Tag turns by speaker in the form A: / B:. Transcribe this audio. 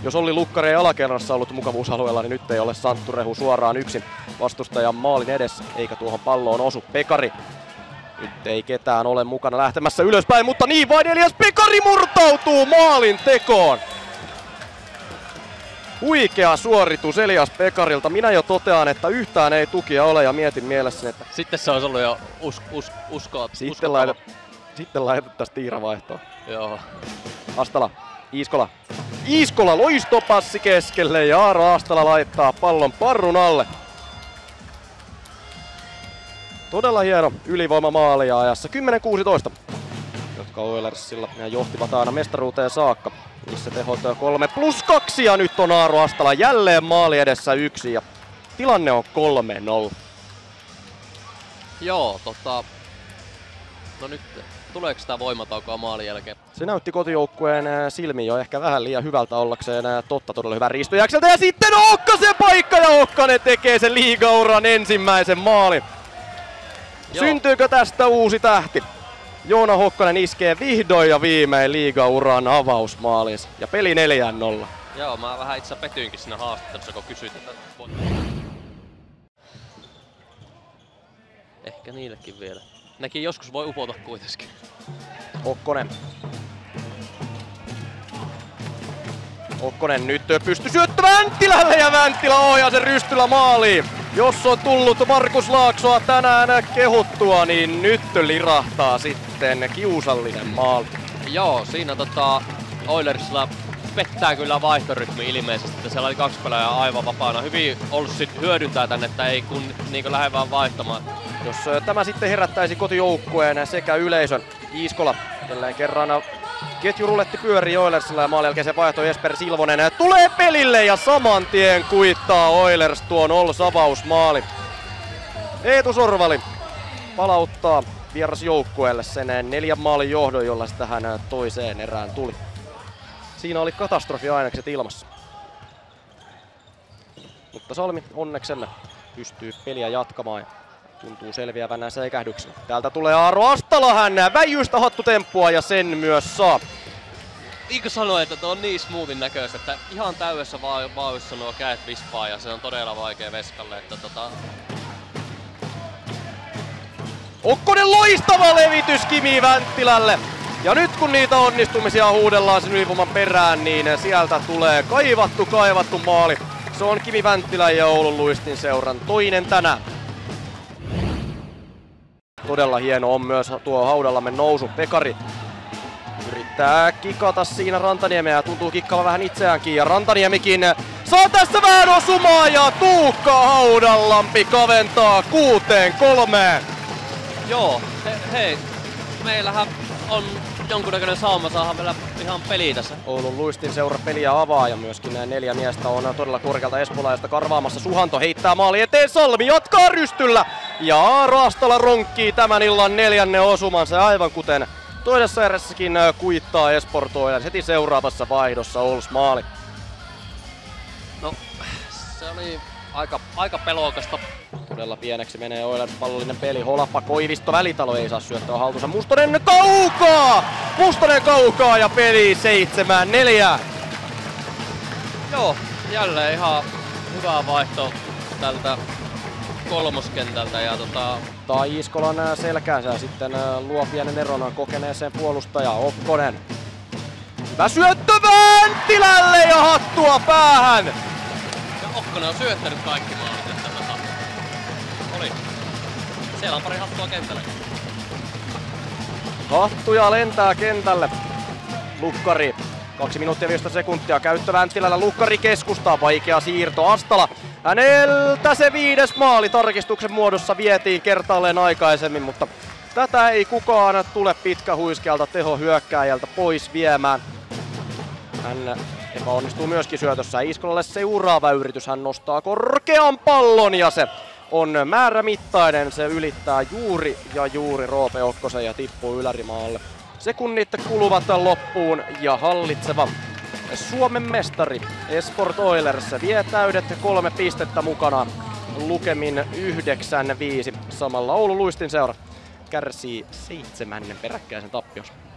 A: Jos Olli Lukkari ei alakerrassa ollut mukavuusalueella, niin nyt ei ole Santtu Rehu suoraan yksin vastustajan maalin edessä, eikä tuohon palloon osu Pekari. Nyt ei ketään ole mukana lähtemässä ylöspäin, mutta niin vain Elias Pekari murtautuu maalin tekoon. Huikea suoritus Elias Pekarilta. Minä jo totean, että yhtään ei tukia ole ja mietin mielessäni, että...
B: Sitten se olisi ollut jo
A: Sitten laitettaisiin tiiravaihtoon.
B: Joo.
A: Astala, Iiskola. Iiskola loistopassi keskelle ja Aaro Astala laittaa pallon parrun alle. Todella hieno ylivoimamaali ja ajassa 10-16, jotka Oilersilla johtivat aina mestaruuteen saakka. Niissä tehot 3+2 ja nyt on Aaro Astala jälleen maali edessä 1 ja tilanne on 3-0.
B: Joo, no nyt tuleeko sitä voimataukoa maalin jälkeen?
A: Se näytti kotijoukkueen silmiin jo ehkä vähän liian hyvältä ollakseen totta. Todella hyvä riisto Jäkseltä ja sitten Okkasen paikka ja Okkanen tekee sen liigauran ensimmäisen maalin. Joo. Syntyykö tästä uusi tähti? Joona Hokkanen iskee vihdoin ja viimein liigauran avausmaalinsa ja peli 4-0.
B: Joo, mä vähän itse petyinkin siinä haastattelussa, kun kysyit, että ehkä niillekin vielä. Nekin joskus voi upota kuitenkin.
A: Okkonen. Okkonen nyt pystyy syöttämään Vänttilälle ja Vänttila ohjaa sen rystyllä maaliin. Jos on tullut Markus Laaksoa tänään kehuttua, niin nyt lirahtaa sitten kiusallinen maali.
B: Joo, siinä Oilersilla pettää kyllä vaihtorytmi ilmeisesti, että siellä oli 2 pelaajaa aivan vapaana. Hyvin Olssi hyödyntää tänne, että ei kun niin lähde vaan vaihtamaan.
A: Jos tämä sitten herättäisi kotijoukkueen sekä yleisön. Iiskola jälleen kerran ketjuruletti pyörii Oilersilla ja maalin jälkeen se vaihto Jesper Silvonen tulee pelille ja saman tien kuittaa Oilers tuon avausmaali. Eetu Sorvali palauttaa vierasjoukkueelle sen 4 maalin johdon, jolla se tähän toiseen erään tuli. Siinä oli katastrofiainekset ilmassa. Mutta Salmi onneksemme pystyy peliä jatkamaan ja tuntuu selviävän säikähdyksellä. Täältä tulee Aaro Astala, hän väijyistä hattutemppua ja sen myös saa.
B: Niin kuin sanoin, että tuo on niin smoothin näköistä, että ihan täydessä vauhdissa nuo kädet vispaa ja se on todella vaikea veskalle. Että
A: Okkonen loistava levitys Kimi Vänttilälle. Ja nyt kun niitä onnistumisia huudellaan sen ylivoiman perään, niin sieltä tulee kaivattu maali. Se on Kimi Vänttilän ja Oulun Luistin seuran toinen tänään. Todella hieno on myös tuo Haudallamme nousu. Pekari yrittää kikata siinä Rantaniemeä ja tuntuu kikkaavan vähän itseäänkin. Ja Rantaniemikin saa tässä vähän osumaa ja Tuukka Haudanlampi kaventaa 6-3.
B: Joo, hei, meillähän on jonkunnäköinen sauma saada vielä ihan peliä tässä.
A: Oulun Luistin seura peliä avaa ja myöskin 4 miestä on todella korkealta espoolaista karvaamassa. Suhanto heittää maali eteen, Salmi jatkaa rystyllä ja Aaro Astala ronkkii tämän illan 4. osumansa aivan kuten toisessa erässäkin kuittaa Esportoille. Heti seuraavassa vaihdossa Ols maali.
B: No, se oli aika pelokasta.
A: Todella pieneksi menee Oilers pallollinen peli. Holappa, Koivisto, Välitalo ei saa syöttöä haltuunsa. Mustonen kaukaa ja peli 7-4.
B: Joo, jälleen ihan hyvä vaihto tältä kolmoskentältä ja
A: Tai Iiskolan selkäänsä ja sitten luo pienen eron kokeneeseen puolustaja Okkonen. Hyvä syöttö Vänttilälle ja hattua päähän.
B: Ja Okkonen on syöttänyt kaikki maalit. Oli. Siellä on pari hattua kentällä.
A: Hattuja lentää kentälle. Lukkari. 2 minuuttia 15 sekuntia. Käyttö Vänttilällä. Lukkari keskustaa. Vaikea siirto. Astala. Häneltä se 5. maali tarkistuksen muodossa vietiin kertaalleen aikaisemmin, mutta tätä ei kukaan tule pitkähuiskealta tehohyökkääjältä pois viemään. Hän epäonnistuu myöskin syötössä. Iiskolalle seuraava yritys. Hän nostaa korkean pallon ja se on määrämittainen. Se ylittää juuri Roope Okkosen ja tippuu ylärimaalle. Sekunnit kuluvat loppuun ja hallitseva Suomen mestari Esport Oilers vie täydet 3 pistettä mukana lukemin 9-5. Samalla Oulun Luistin seura kärsii 7. peräkkäisen tappionsa.